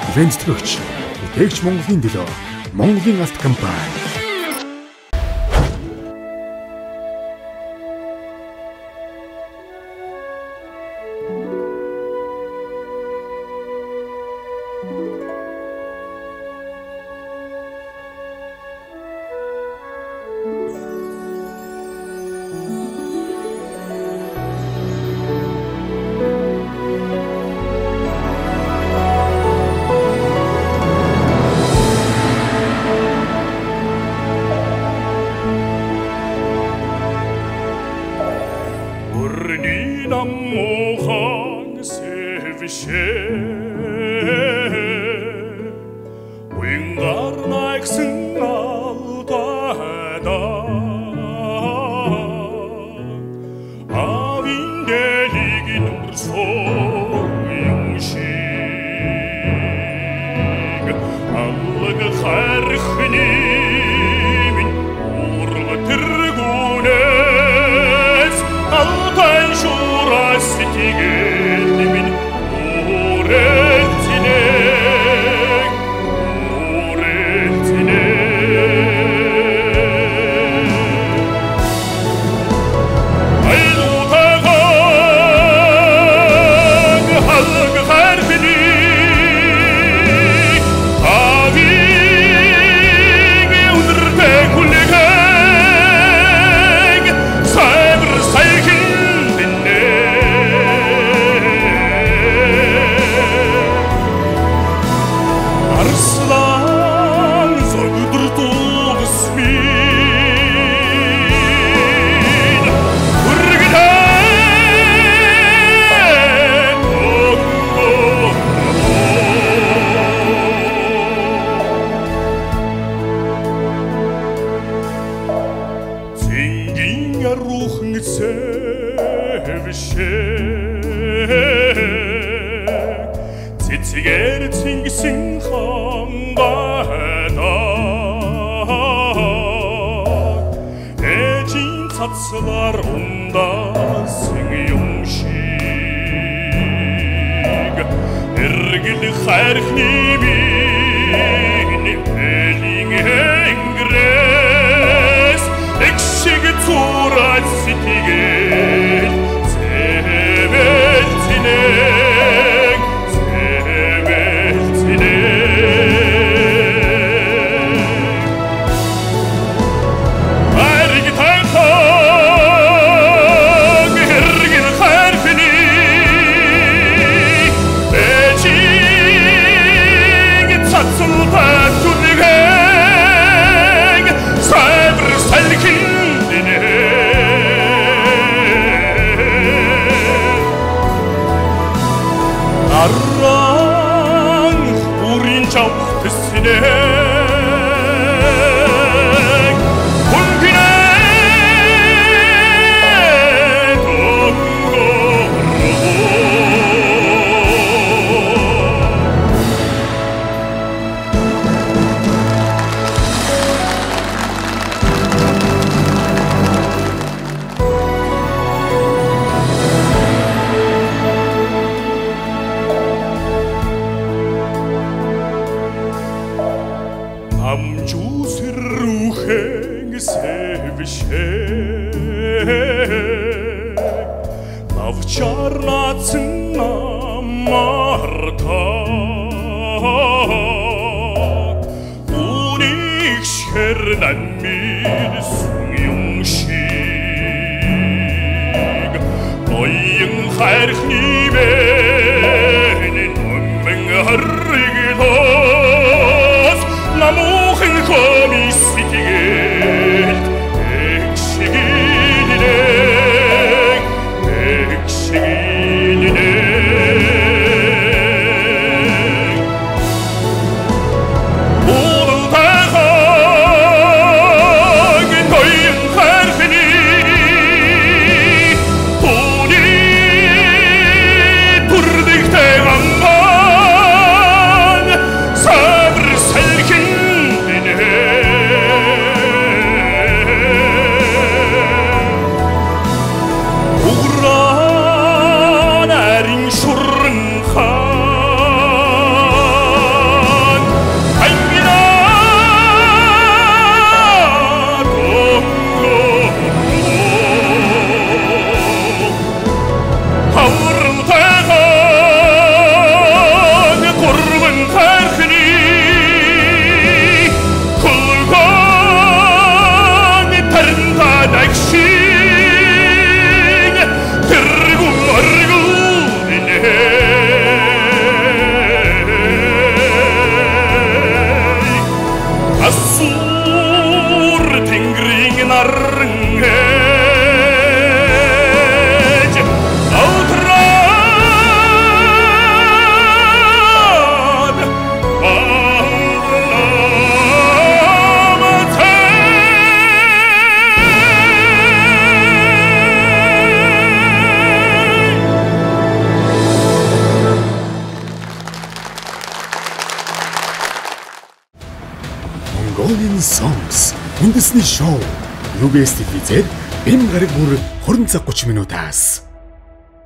Ивент төлөвч Дээгч Монголын төлөө Монголын алт компани. Mohan sevişe Wingar naiksin aldada Avin deligin urson yumşig Allıg kharkhni min urg tirgunes Altay şurastigel min urentine Ruchen sevişek Titiger tingsin hangada Ecin tatsılar onda sen yumşig Ergili kharkhni min elin engres Ekşig turat sitigel Seveltine Arrang urin çavtısine Amcus ruheng sevişek Lavçarlatsın amarta Unik şerden milsun yumşig Noyun kharkhni benin ummen harrigitos Namuchen komis sitigel Ekşigiline Ulu tağa Mongolian Songs үндэсний шоу UBS телевизээр бэм гараг бүр 20 цаг 30 минутаас